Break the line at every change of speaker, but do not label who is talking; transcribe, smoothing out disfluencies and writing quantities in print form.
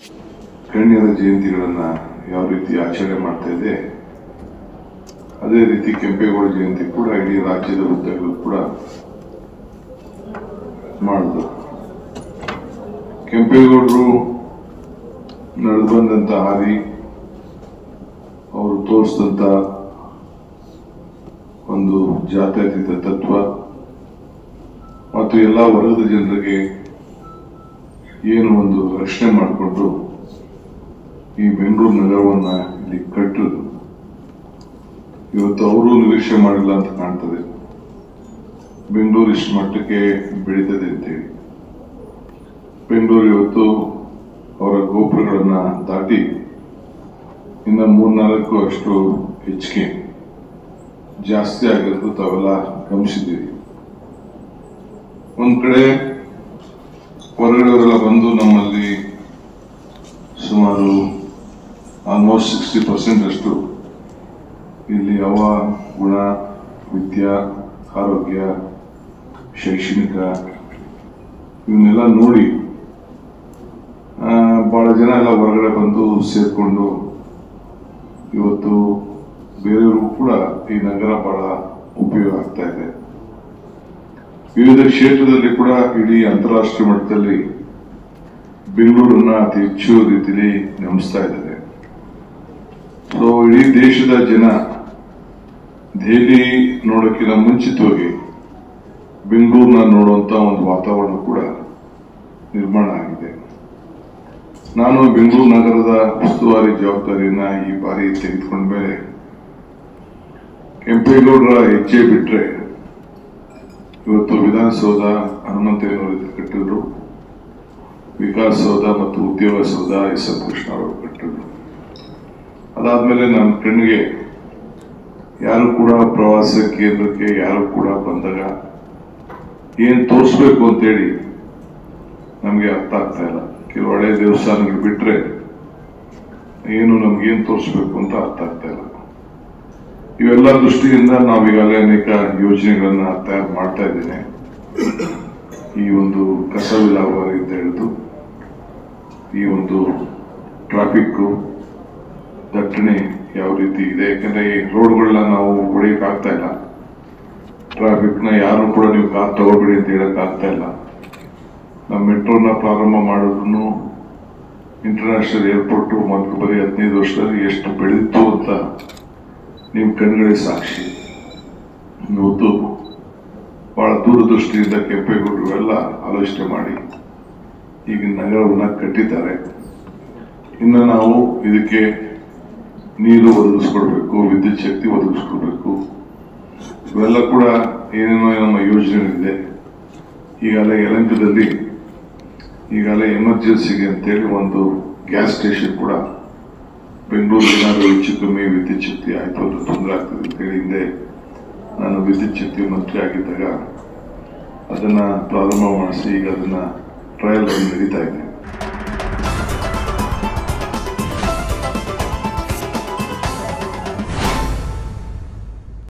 ಗಣ್ಯರ ಜಯಂತಿಗಳನ್ನು ಯಾವ ರೀತಿ ಆಚರಣೆ ಮಾಡ್ತಾ ಇದೆ, ಅದೇ ರೀತಿ ಕೆಂಪೇಗೌಡ ಜಯಂತಿ ಕೂಡ ಇಡೀ ರಾಜ್ಯದ ಉದ್ದಗಲೂ ಕೂಡ ಮಾಡಿದ್ರು. ಕೆಂಪೇಗೌಡರು ನಡೆದು ಬಂದಂತ ಹಾದಿ, ಅವರು ತೋರಿಸಿದಂತ ಒಂದು ಜಾತ್ಯತೀತ ತತ್ವ ಮತ್ತು ಎಲ್ಲ ವರ್ಗದ ಜನರಿಗೆ ಏನು ಒಂದು ರಕ್ಷಣೆ ಮಾಡಿಕೊಂಡು ಈ ಬೆಂಗಳೂರು ನಗರವನ್ನ ಇಲ್ಲಿ ಕಟ್ಟಿದ್ರು. ಇವತ್ತು ಅವರು ನಿರೀಕ್ಷೆ ಮಾಡಿಲ್ಲ ಅಂತ ಕಾಣ್ತದೆ ಬೆಂಗಳೂರು ಇಷ್ಟು ಮಟ್ಟಕ್ಕೆ ಬೆಳೀತದೆ ಅಂತೇಳಿ. ಬೆಂಗಳೂರು ಇವತ್ತು ಅವರ ಗೋಪುರಗಳನ್ನ ದಾಟಿ ಇನ್ನ 3-4 ಅಷ್ಟು ಹೆಚ್ಚಿಗೆ ಜಾಸ್ತಿ ಆಗಿರೋದು ತಾವೆಲ್ಲ ಗಮನಿಸಿದ್ದೀರಿ. ಒಂದ್ ಕಡೆ ಹೊರಗಡೆಯವರೆಲ್ಲ ಬಂದು ನಮ್ಮಲ್ಲಿ ಸುಮಾರು ಆಲ್ಮೋಸ್ಟ್ 60% ಅಷ್ಟು ಇಲ್ಲಿ ಯಾವ ಗುಣ, ವಿದ್ಯಾ, ಆರೋಗ್ಯ, ಶೈಕ್ಷಣಿಕ ಇವನ್ನೆಲ್ಲ ನೋಡಿ ಬಹಳ ಜನ ಎಲ್ಲ ಹೊರಗಡೆ ಬಂದು ಸೇರ್ಕೊಂಡು ಇವತ್ತು ಬೇರೆಯವ್ರಿಗೂ ಕೂಡ ಈ ನಗರ ಬಹಳ ಉಪಯೋಗ ಆಗ್ತಾ ಇದೆ. ವಿವಿಧ ಕ್ಷೇತ್ರದಲ್ಲಿ ಕೂಡ ಇಡೀ ಅಂತಾರಾಷ್ಟ್ರೀಯ ಮಟ್ಟದಲ್ಲಿ ಬೆಂಗಳೂರನ್ನ ಅತಿ ಹೆಚ್ಚು ರೀತಿಯಲ್ಲಿ ಗಮನಿಸ್ತಾ ಇದ್ದಾರೆ. ಸೊ ಇಡೀ ದೇಶದ ಜನ ದೆಹಲಿ ನೋಡೋಕ್ಕಿಂತ ಮುಂಚಿತವಾಗಿ ಬೆಂಗಳೂರನ್ನ ನೋಡುವಂತ ಒಂದು ವಾತಾವರಣ ಕೂಡ ನಿರ್ಮಾಣ ಆಗಿದೆ. ನಾನು ಬೆಂಗಳೂರು ನಗರದ ಉಸ್ತುವಾರಿ ಜವಾಬ್ದಾರಿಯನ್ನ ಈ ಬಾರಿ ತೆಗೆದುಕೊಂಡ ಮೇಲೆ ಕೆಂಪೇಗೌಡರ ಹೆಜ್ಜೆ ಬಿಟ್ರೆ ಇವತ್ತು ವಿಧಾನಸೌಧ ಹನುಮಂತಯ್ಯನವರು ಕಟ್ಟಿದ್ರು, ವಿಕಾಸಸೌಧ ಮತ್ತು ಉದ್ಯೋಗ ಸೌಧ ಎಸ್ ಎಂ ಕೃಷ್ಣ ಅವರು ಕಟ್ಟಿದ್ರು. ಅದಾದ್ಮೇಲೆ ನನ್ನ ಕಣ್ಣಿಗೆ ಯಾರು ಕೂಡ ಪ್ರವಾಸ ಕೇಂದ್ರಕ್ಕೆ ಯಾರು ಕೂಡ ಬಂದಾಗ ಏನ್ ತೋರಿಸ್ಬೇಕು ಅಂತೇಳಿ ನಮ್ಗೆ ಅರ್ಥ ಆಗ್ತಾ ಇಲ್ಲ. ಕೆಲವು ಹಳೆ ದೇವಸ್ಥಾನಗಳು ಬಿಟ್ರೆ ಏನು ನಮ್ಗೇನ್ ತೋರಿಸ್ಬೇಕು ಅಂತ ಅರ್ಥ ಆಗ್ತಾ ಇಲ್ಲ. ಇವೆಲ್ಲ ದೃಷ್ಟಿಯಿಂದ ನಾವೀಗಾಗಲೇ ಅನೇಕ ಯೋಜನೆಗಳನ್ನ ತಯಾರು ಮಾಡ್ತಾ ಇದ್ದೇನೆ. ಈ ಒಂದು ಕಸ ವಿಲೇವಾರಿಯಿಂದ ಹಿಡಿದು ಈ ಒಂದು ಟ್ರಾಫಿಕ್ ದಟ್ಟಣೆ ಯಾವ ರೀತಿ ಇದೆ, ಯಾಕಂದ್ರೆ ಈ ರೋಡ್ಗಳನ್ನ ನಾವು ಹೊಡೆಯಕ್ ಆಗ್ತಾ ಇಲ್ಲ. ಟ್ರಾಫಿಕ್ ನ ಯಾರು ಕೂಡ ನೀವು ಕಾರ್ ತಗೋಬೇಡಿ ಅಂತ ಹೇಳಕ್ ಆಗ್ತಾ ಇಲ್ಲ. ನಮ್ಮ ಮೆಟ್ರೋನ ಪ್ರಾರಂಭ ಮಾಡೋದನ್ನು ಇಂಟರ್ನ್ಯಾಷನಲ್ ಏರ್ಪೋರ್ಟ್ ಮತ್ತು ಬರೀ 15 ವರ್ಷದಲ್ಲಿ ಎಷ್ಟು ಬೆಳೀತು ಅಂತ ನೀವು ಕಣ್ಗಳೇ ಸಾಕ್ಷಿ. ಇವತ್ತು ಬಹಳ ದೂರದೃಷ್ಟಿಯಿಂದ ಕೆಂಪೇಗೌಡರು ಎಲ್ಲ ಆಲೋಚನೆ ಮಾಡಿ ಈಗ ನಗರವನ್ನ ಕಟ್ಟಿದ್ದಾರೆ. ಇನ್ನು ನಾವು ಇದಕ್ಕೆ ನೀರು ಒದಗಿಸ್ಕೊಡ್ಬೇಕು, ವಿದ್ಯುತ್ ಶಕ್ತಿ ಒದಗಿಸ್ಕೊಡ್ಬೇಕು. ಇವೆಲ್ಲ ಕೂಡ ಏನೇನೋ ನಮ್ಮ ಯೋಜನೆಗಳಿದೆ. ಈಗಾಗಲೇ ಯಲಹಂಕದಲ್ಲಿ ಈಗಾಗಲೇ ಎಮರ್ಜೆನ್ಸಿಗೆ ಅಂತೇಳಿ ಒಂದು ಗ್ಯಾಸ್ ಸ್ಟೇಷನ್ ಕೂಡ ಬೆಂಗಳೂರು ಏನಾದರೂ ಹೆಚ್ಚು ಕಮ್ಮಿ ವಿದ್ಯುತ್ ಶಕ್ತಿ ಆಯ್ತು ಅಂತ ತೊಂದರೆ ಆಗ್ತದೆ ಅಂತೇಳಿ ಹಿಂದೆ ನಾನು ವಿದ್ಯುತ್ ಶಕ್ತಿ ಮಂತ್ರಿ ಆಗಿದ್ದಾಗ ಅದನ್ನ ಪ್ರಾರಂಭ ಮಾಡಿಸಿ ಈಗ ಅದನ್ನ ಟ್ರಯಲ್ ನಡೀತಾ ಇದೆ.